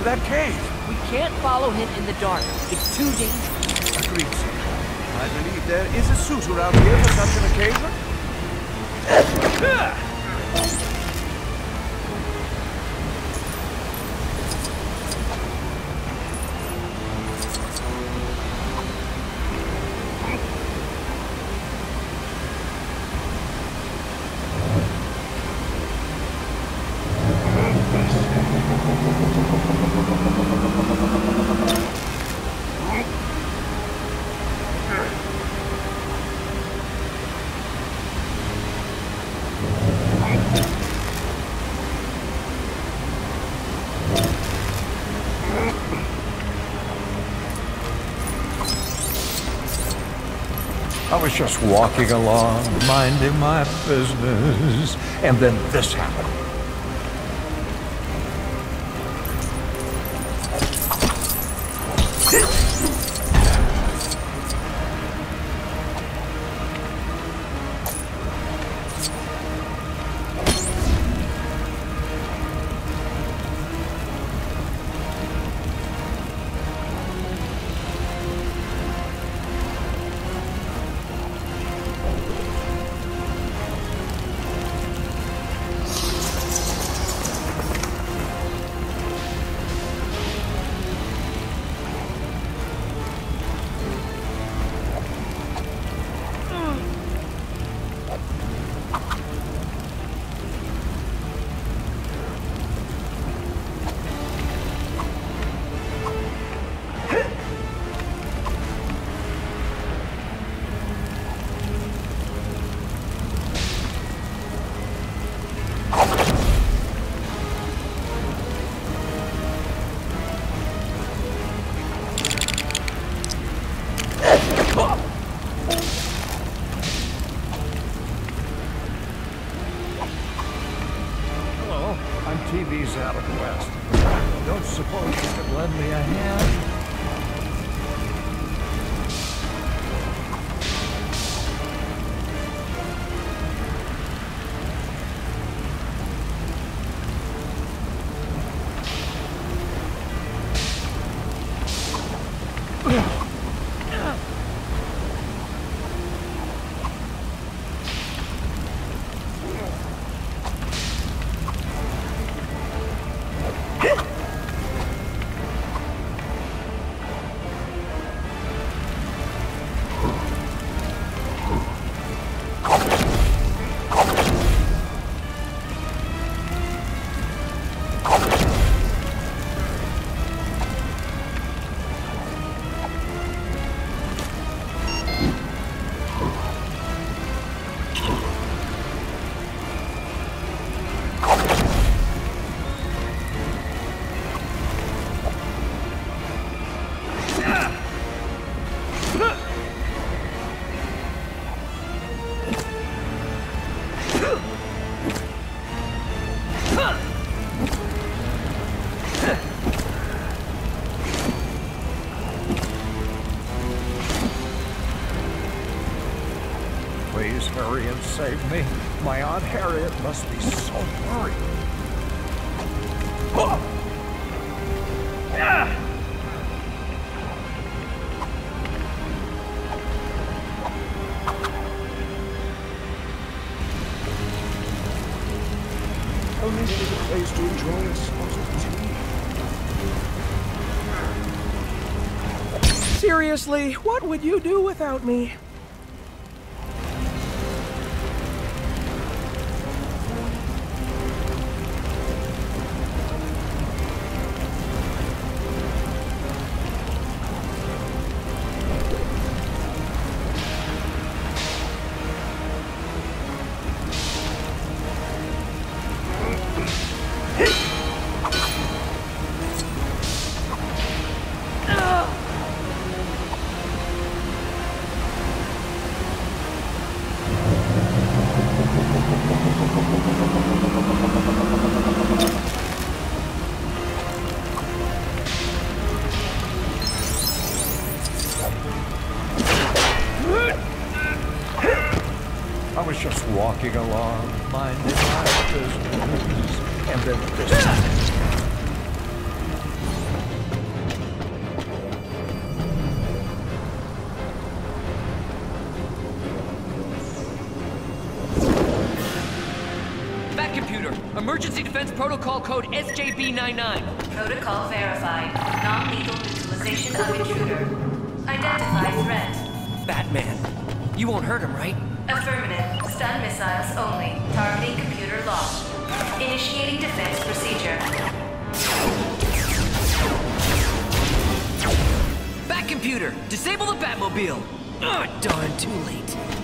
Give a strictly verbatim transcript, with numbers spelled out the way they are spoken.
into that cave. We can't follow him in the dark. It's too dangerous. Agreed, sir. I believe there is a suit around here for such an occasion. I was just walking along, minding my business, and then this happened. Hello, I'm T V's Adam West. Don't suppose you could lend me a hand? Please hurry and save me. My Aunt Harriet must be so worried. Only there is a place to enjoy a spot of tea. Seriously, what would you do without me? I was just walking along, minding my business, and then this. Emergency Defense Protocol Code S J B ninety-nine. Protocol verified. Non-lethal neutralization of intruder. Identify threat. Batman. You won't hurt him, right? Affirmative. Stun missiles only. Targeting computer locked. Initiating defense procedure. Bat computer, disable the Batmobile. Ah, darn, too late.